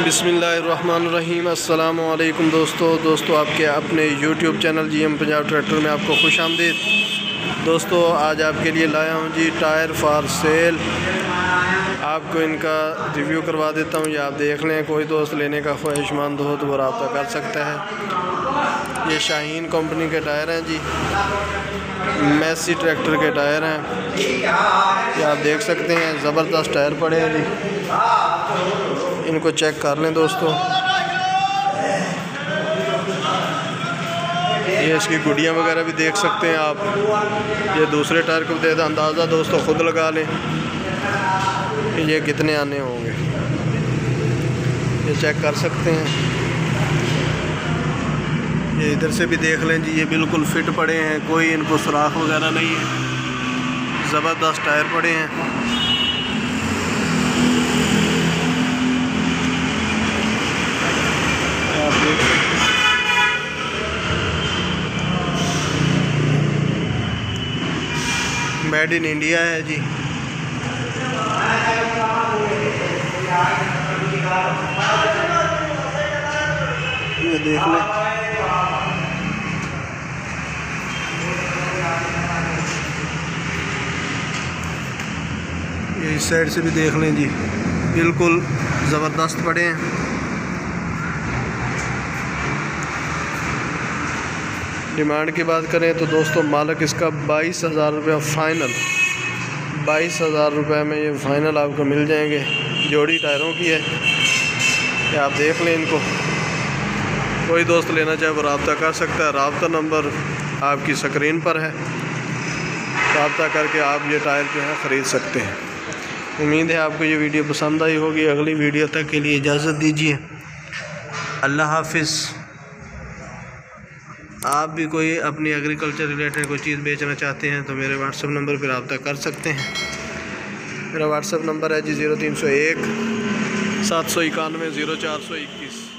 बिस्मिल्लाहिर्रहमानिर्रहीम। अस्सलामु अलैकुम दोस्तों आपके अपने YouTube channel GM Punjab tractor में आपको खुश आमदीद। दोस्तों आज आपके लिए लाया हूँ जी टायर फॉर सेल। आपको इनका रिव्यू करवा देता हूँ, ये आप देख लें। कोई दोस्त लेने का ख्वाहिशमंद हो तो वो रब्ता कर सकता है। ये शाहीन कंपनी के टायर हैं जी, मैसी ट्रैक्टर के टायर हैं। ये आप देख सकते हैं, ज़बरदस्त टायर पड़े हैं जी। इनको चेक कर लें दोस्तों। ये इसकी गुड़ियाँ वगैरह भी देख सकते हैं आप। ये दूसरे टायर को दे अंदाज़ा दोस्तों खुद लगा लें कि ये कितने आने होंगे, ये चेक कर सकते हैं। ये इधर से भी देख लें जी, ये बिल्कुल फिट पड़े हैं, कोई इनको सुराख वगैरह नहीं है। ज़बरदस्त टायर पड़े हैं। आप देख सकते हैं, मेड इन इंडिया है जी। ये देख लें, ये इस साइड से भी देख लें जी, बिल्कुल ज़बरदस्त पड़े हैं। डिमांड की बात करें तो दोस्तों मालिक इसका 22,000 रुपये फ़ाइनल, 22,000 रुपये में ये फ़ाइनल आपको मिल जाएंगे। जोड़ी टायरों की है, ये आप देख लें इनको। कोई दोस्त लेना चाहे वो रब्ता कर सकता है। रब्ता नंबर आपकी स्क्रीन पर है, रब्ता करके आप ये टायर जो है ख़रीद सकते हैं। उम्मीद है आपको ये वीडियो पसंद आई होगी। अगली वीडियो तक के लिए इजाज़त दीजिए। अल्लाह हाफिज़। आप भी कोई अपनी एग्रीकल्चर रिलेटेड कोई चीज़ बेचना चाहते हैं तो मेरे व्हाट्सएप नंबर पर रब्ता कर सकते हैं। मेरा व्हाट्सएप नंबर है जी 0301 791 0421।